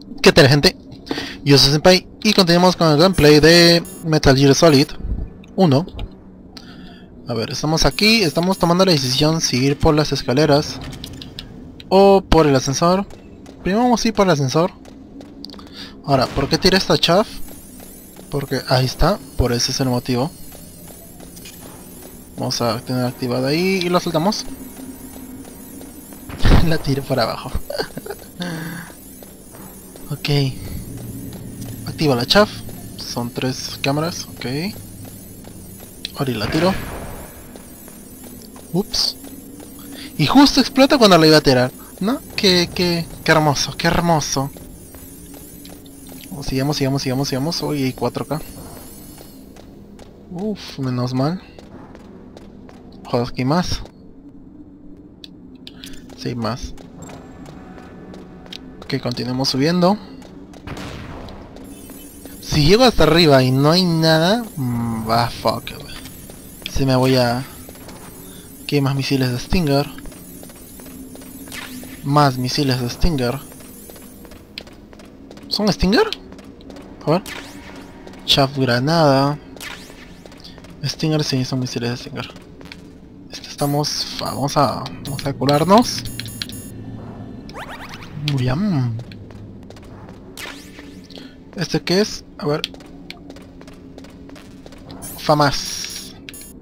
¿Qué tal, gente? Yo soy Senpai y continuamos con el gameplay de Metal Gear Solid 1. A ver, estamos aquí, estamos tomando la decisión si ir por las escaleras o por el ascensor. Primero vamos a ir por el ascensor. Ahora, ¿por qué tiré esta chaff? Porque ahí está, por ese es el motivo. Vamos a tener activada ahí y lo soltamos. La tiré para abajo. Ok. Activa la chaff. Son 3 cámaras, ok. Ahora la tiro. Ups. Y justo explota cuando la iba a tirar. ¿No? Qué hermoso, qué hermoso. Oh, sigamos. Uy, hay 4K. Uf, menos mal. Joder, aquí más. Sí, más. Ok, continuemos subiendo. Si llego hasta arriba y no hay nada, va fuck. Si me voy a... Aquí hay más misiles de Stinger. Más misiles de Stinger. ¿Son Stinger? A ver. Chaff granada. Stinger, sí, son misiles de Stinger. Vamos a curarnos. Muriam. ¿Este qué es? A ver. FAMAS.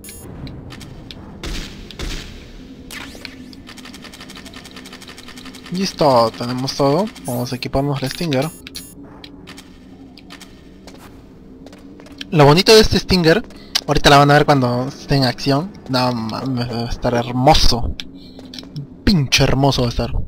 Listo, tenemos todo. Vamos a equiparnos el Stinger. Lo bonito de este Stinger, ahorita la van a ver cuando esté en acción. No mames, va a estar hermoso. Pinche hermoso va a estar.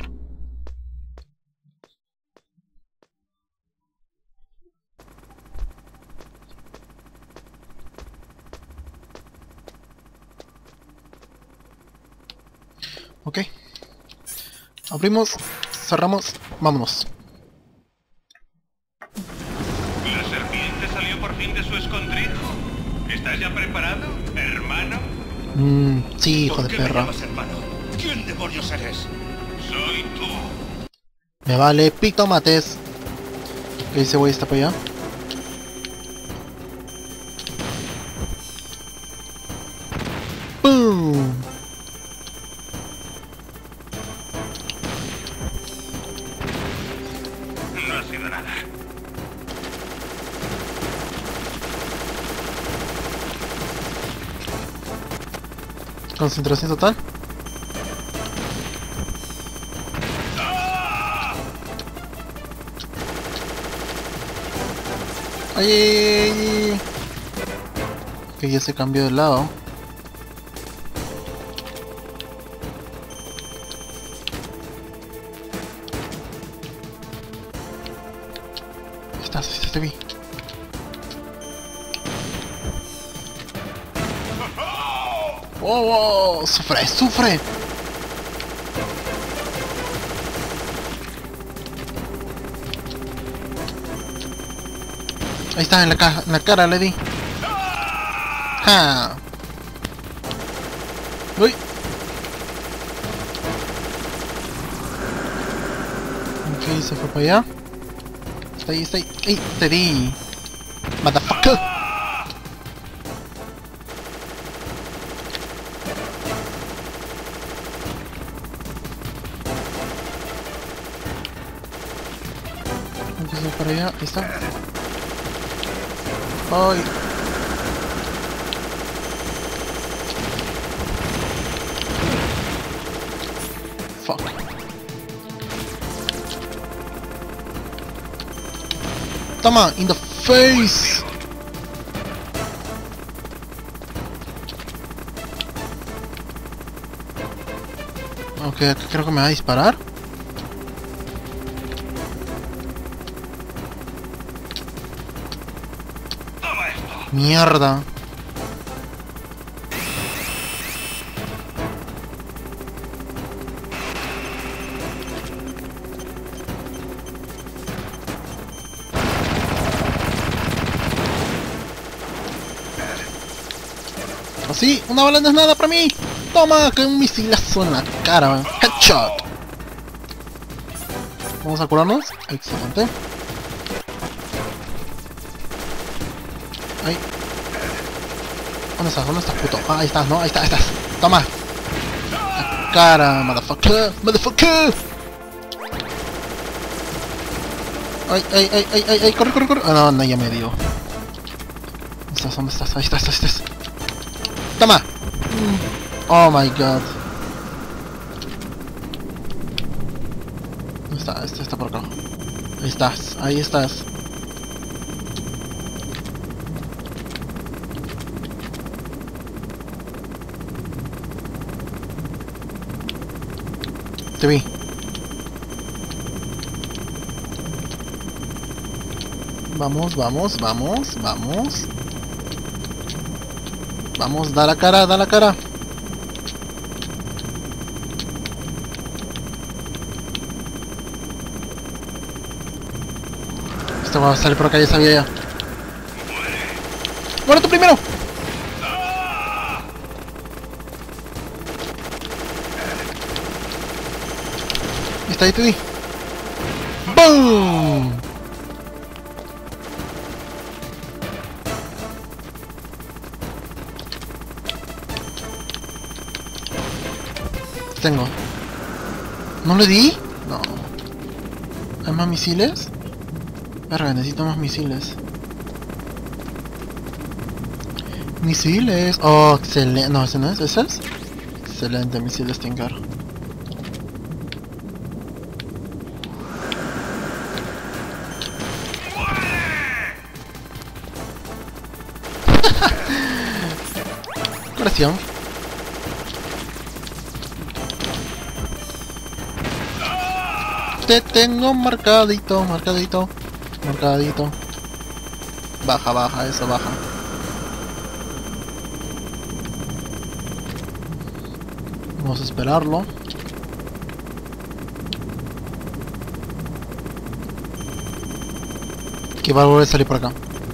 Ok. Abrimos, cerramos, vámonos. La serpiente salió por fin de su escondrijo. ¿Estás ya preparado, hermano? Sí, hijo de perra. ¿Por qué me llamas hermano? ¿Quién demonios eres? Soy tú. Me vale pito mates. Que ese güey está para allá. ¡Pum! No ha sido nada. Concentración total. ¡Ay! Que ya se cambió de lado. Sí te vi. ¡Oh! ¡Sufre! ¡Sufre! Ahí está, en la cara le di. ¡Ja! ¡Uy! Ok, se fue para allá. Está ahí. ¡Ey! ¡Te di! ¡Motherfucker! Empieza para allá, ahí está. ¡Ay! Fuck. Toma, in the face. Ok, creo que me va a disparar. Toma esto. Mierda. Así, una bala no es nada para mí. Toma, que un misilazo en la cara, man. Headshot. Vamos a curarnos. Excelente. Ahí. ¿Dónde estás? ¿Dónde estás, puto? Ah, ahí estás, ¿no? Ahí estás, ahí estás. Toma. La cara, motherfucker. Motherfucker. Ay, ay, ay, ay, ay, ay, corre, corre, corre. Ah, no, no, ya me dio. ¿Dónde estás? ¿Dónde estás? Ahí estás, ahí estás. Toma. Oh my god. ¿Dónde está? Este está por acá. Ahí estás, ahí estás. Te vi. Vamos, vamos, vamos, vamos. Vamos, da la cara, da la cara. Esto va a salir por acá, ya sabía ya. ¡Muere tú primero! Está ahí, te di. ¡Boom! Tengo. ¿No le di? No. ¿Hay más misiles? Verga, necesito más misiles. Misiles. Oh, excelente. No, ese no es. ¿Ese es? Excelente, misiles Stinger. Presión. Te tengo marcadito, marcadito, marcadito. Baja, baja, eso baja. Vamos a esperarlo. Que va a volver a salir por acá.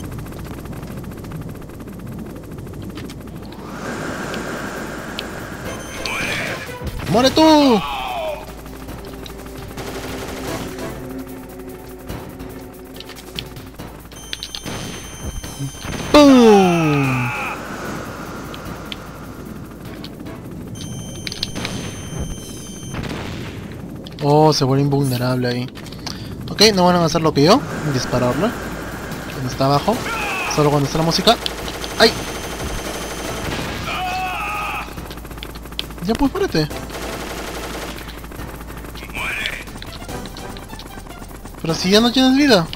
¡Muere tú! ¡Pum! Oh, se vuelve invulnerable ahí. Ok, no van a hacer lo que yo. Dispararle. Cuando está abajo. Solo cuando está la música. ¡Ay! Ya pues, espérate. Pero si ya no tienes vida.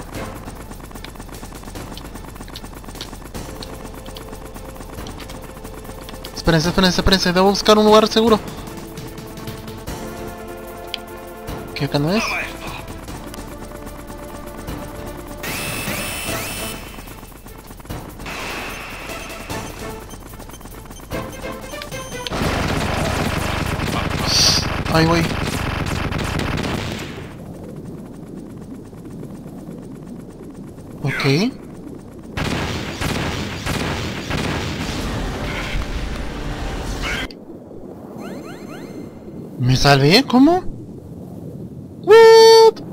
Espérense, espérense, espérense. Debo buscar un lugar seguro. ¿Qué acá no es? Ay, güey. Ok. ¿Me salvé? ¿Cómo? What?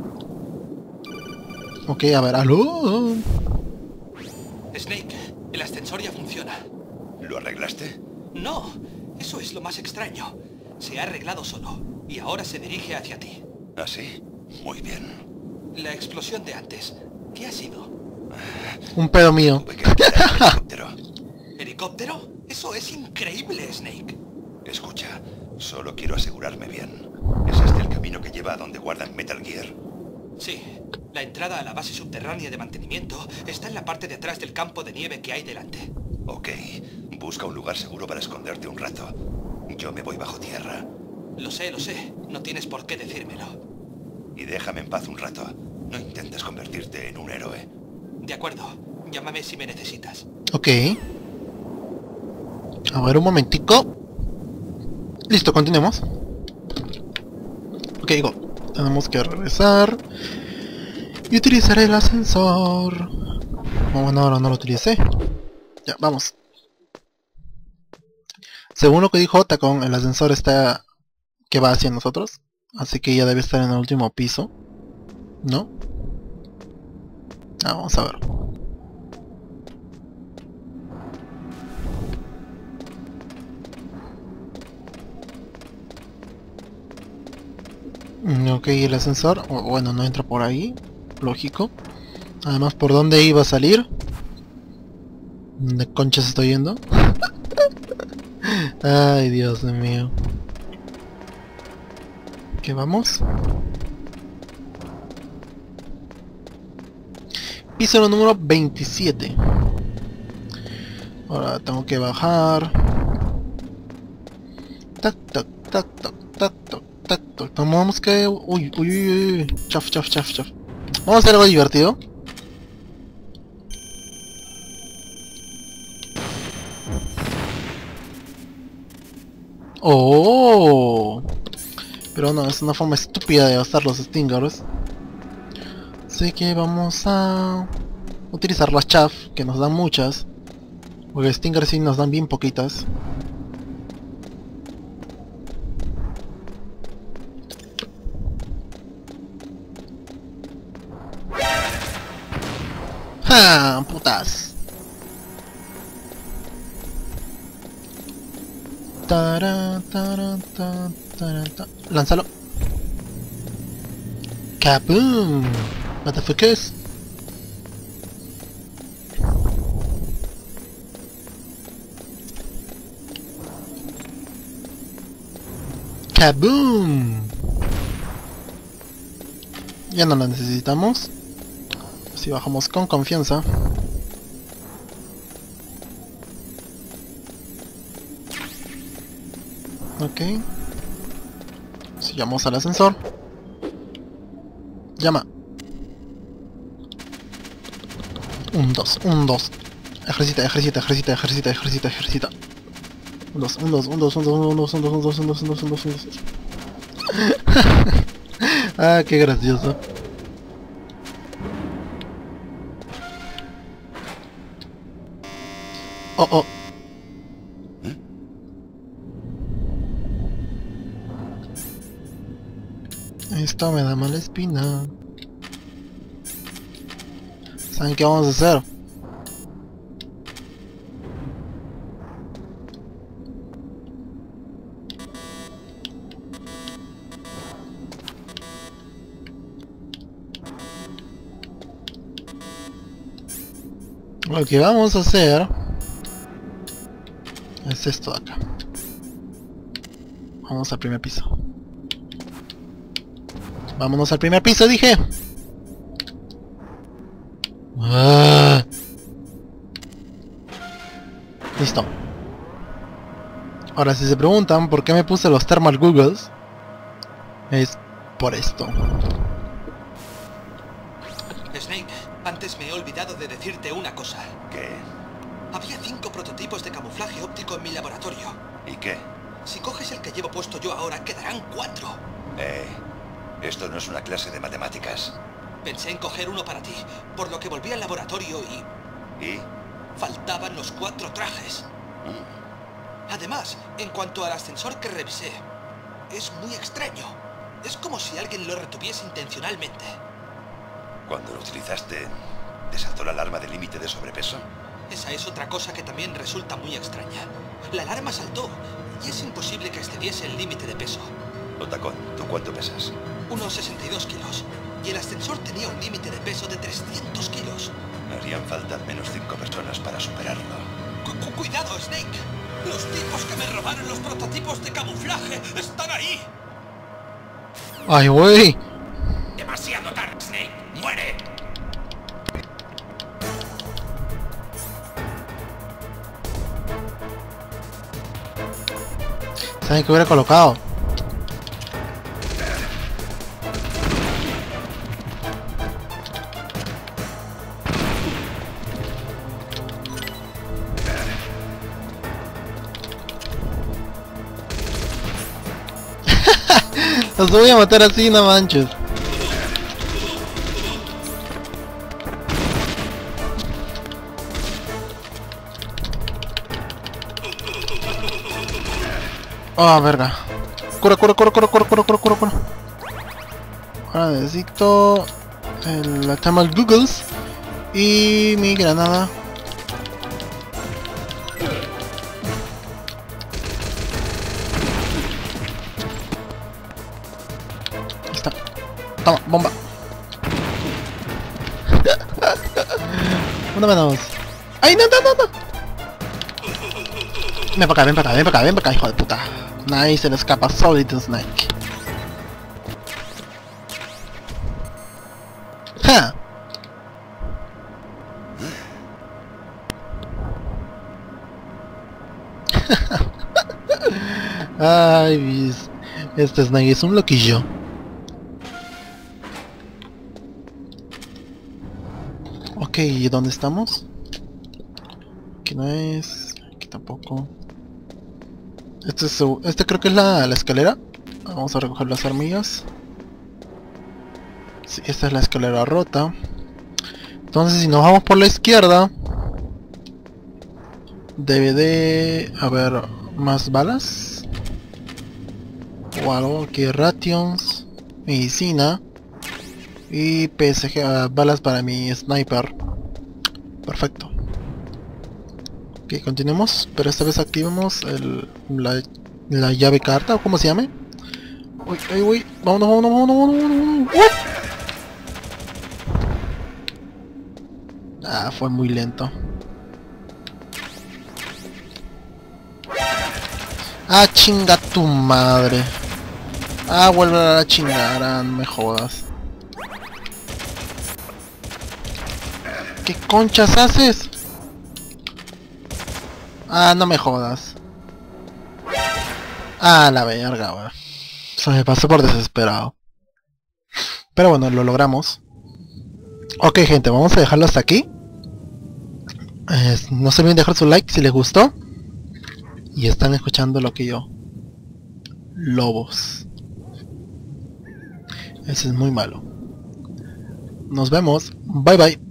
Ok, a ver, aló. Snake, el ascensor ya funciona. ¿Lo arreglaste? No, eso es lo más extraño. Se ha arreglado solo y ahora se dirige hacia ti. ¿Ah, sí? Muy bien. La explosión de antes, ¿qué ha sido? Un pedo mío. Tuve que quitar el helicóptero. ¿Helicóptero? Eso es increíble, Snake. Escucha, solo quiero asegurarme bien. ¿Es este el camino que lleva a donde guardan Metal Gear? Sí, la entrada a la base subterránea de mantenimiento está en la parte de atrás del campo de nieve que hay delante. Ok, busca un lugar seguro para esconderte un rato. Yo me voy bajo tierra. Lo sé, no tienes por qué decírmelo. Y déjame en paz un rato. No intentes convertirte en un héroe. De acuerdo, llámame si me necesitas. Ok. A ver, un momentico. Listo, continuemos. Ok, go. Tenemos que regresar y utilizar el ascensor. Oh, bueno, ahora no lo utilicé. Ya, vamos. Según lo que dijo Otacon, el ascensor está que va hacia nosotros, así que ya debe estar en el último piso. ¿No? Ah, vamos a ver. Ok, el ascensor, bueno, no entra por ahí, lógico. Además, ¿por dónde iba a salir? ¿Dónde conchas estoy yendo? Ay, Dios mío. ¿Qué vamos? Piso número 27. Ahora tengo que bajar. Tac, tac, tac, tac, tac, tac, tac, tac. Tomamos que... Uy, uy, uy, uy. Chaf, chaf, chaf, chaf. Vamos a hacer algo divertido. Oh, pero no, es una forma estúpida de gastar los stingers. Así que vamos a utilizar las chaff, que nos dan muchas. Porque stingers sí nos dan bien poquitas. ¡Ja! ¡Putas! Tara, tara, ta, tara, ta. Lánzalo. ¡Kaboom! Motherfuckers. ¡Kaboom! Ya no la necesitamos. Si bajamos con confianza. Ok. Sigamos al ascensor. Llama. 1, 2, 1, 2. Ejercita, ejercita, ejercita, ejercita, ejercita, ejercita. 1, 2, 1, 2, 1, 2, 1, 2, 1, 2, 1, 2, 1, 2, 1, 2, 1, 2, 1, 2, 1, 2. Ah, qué gracioso. Oh, oh. Esto me da mala espina. ¿Saben qué vamos a hacer? Lo que vamos a hacer es esto de acá. Vamos al primer piso. Vámonos al primer piso, dije. Ah. Listo. Ahora, si se preguntan por qué me puse los thermal goggles, es por esto. Snake, antes me he olvidado de decirte una cosa. ¿Qué? Había 5 prototipos de camuflaje óptico en mi laboratorio. ¿Y qué? Si coges el que llevo puesto yo ahora, quedarán 4. Esto no es una clase de matemáticas. Pensé en coger uno para ti, por lo que volví al laboratorio y... ¿Y? faltaban los 4 trajes. Además, en cuanto al ascensor que revisé, es muy extraño. Es como si alguien lo retuviese intencionalmente. Cuando lo utilizaste, ¿te saltó la alarma de límite de sobrepeso? Esa es otra cosa que también resulta muy extraña. La alarma saltó y es imposible que excediese el límite de peso. Otacón, ¿tú cuánto pesas? Unos 62 kilos. Y el ascensor tenía un límite de peso de 300 kilos. Me harían falta al menos 5 personas para superarlo. ¡Cuidado, Snake! ¡Los tipos que me robaron los prototipos de camuflaje están ahí! ¡Ay, güey! ¡Demasiado tarde, Snake! ¡Muere! ¿Saben qué hubiera colocado? Los voy a matar así, no manches. Oh, verga. Cura, cura, cura, cura, cura, cura, cura, cura, cura. Ahora necesito la Thermal Googles y mi granada. Ahí está. Toma, bomba. Uno menos. ¡Ay, no! Ven para acá, hijo de puta. Nice, se le escapa Solid Snake. ¡Ja! Ay, este Snake es un loquillo. Ok, ¿y dónde estamos? Aquí no es... Aquí tampoco. Este creo que es la escalera. Vamos a recoger las hormigas. Sí, esta es la escalera rota. Entonces si nos vamos por la izquierda, debe de haber más balas o algo. Aquí rations, medicina y PSG, balas para mi sniper. Perfecto. Ok, continuemos, pero esta vez activemos la llave carta, o como se llame. Uy, vámonos. Ah, fue muy lento. Ah, chinga tu madre. Ah, vuelve a chingar, no me jodas. ¿Qué conchas haces? Ah, no me jodas. Ah, la verga, weón. Se me pasó por desesperado. Pero bueno, lo logramos. Ok, gente, vamos a dejarlo hasta aquí. No se olviden dejar su like si les gustó. Y están escuchando lo que yo. Lobos. Ese es muy malo. Nos vemos. Bye bye.